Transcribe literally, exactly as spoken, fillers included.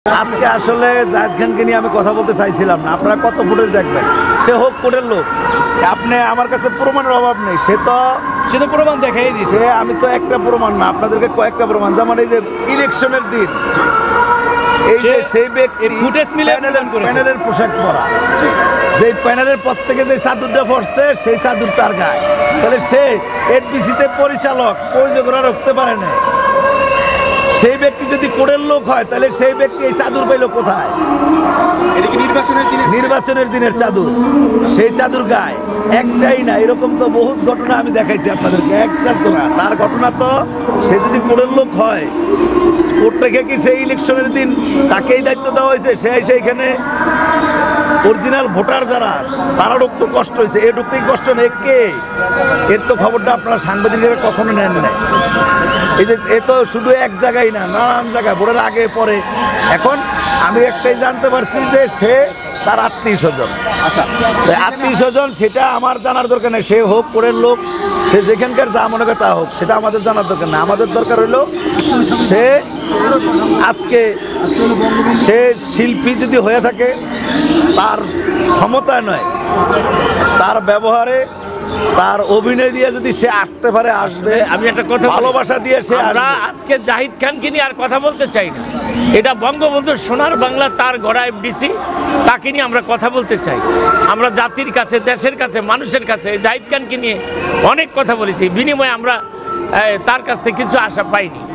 আজকে আসলে জাহিদ খানকে নিয়ে আমি কথা বলতে চাইছিলাম না। আপনারা কত ফুটেজ দেখবেন, সে হোক কোটের লোক, আপনি আমার কাছে প্রমাণের অভাব নেই। সে তো সে তো প্রমাণ দেখাই দিছে। আমি তো একটা প্রমাণ না, আপনাদেরকে কয়েকটা প্রমাণ। যেমন এই যে ইলেকশনের দিন, এই যে সেই ব্যক্তি প্যানেলের পোশাক পরা, যে প্যানেলের পর থেকে যে চাদরটা পড়ছে সেই চাদর তার গায়ে, তাহলে সে এডবিসিতে পরিচালক পরিযোগরা রাখতে পারে না। সেই ব্যক্তি যদি কোড়ের লোক হয় তাহলে সেই ব্যক্তি এই চাদর পাইল কোথায়? এটা কি নির্বাচনের দিনে? নির্বাচনের দিনের চাদর, সেই চাদর গায়ে। একটাই না, এরকম তো বহুত ঘটনা আমি দেখাইছি আপনাদেরকে। একটার তো না, তার ঘটনা তো সে যদি কোড়ের লোক হয়, কোর্ট থেকে কি সেই ইলেকশনের দিন তাকেই দায়িত্ব দেওয়া হয়েছে? সে সেইখানে অরিজিনাল ভোটার যারা, তারা ঢুকতে কষ্ট হয়েছে, এ ঢুকতেই কষ্ট নেই কে? এর তো খবরটা আপনারা সাংবাদিকেরা কখনো নেন নাই। এই যে এ তো শুধু এক জায়গায় না, নানান জায়গায় ভোটের আগে পরে। এখন আমি একটাই জানতে পারছি যে সে তার আত্মীয় স্বজন। আচ্ছা, আত্মীয় স্বজন সেটা আমার জানার দরকার নেই। সে হোক কোরের লোক, সে যেখানকার যা মনে করে তা হোক, সেটা আমাদের জানার দরকার নেই। আমাদের দরকার হলো সে আজকে সে শিল্পী যদি হয়ে থাকে, তার ক্ষমতায় নয়, তার ব্যবহারে, তার অভিনয় দিয়ে যদি সে আসতে পারে, আসবে। আমি একটা কথা, ভালোবাসা দিয়ে সে আমরা আজকে জাহিদ খানকে নিয়ে আর কথা বলতে চাই না। এটা বঙ্গবন্ধুর সোনার বাংলা, তার গড়া এফডিসি, তাকে নিয়ে আমরা কথা বলতে চাই। আমরা জাতির কাছে, দেশের কাছে, মানুষের কাছে জাহিদ খানকে নিয়ে অনেক কথা বলেছি, বিনিময়ে আমরা তার কাছ থেকে কিছু আশা পাইনি।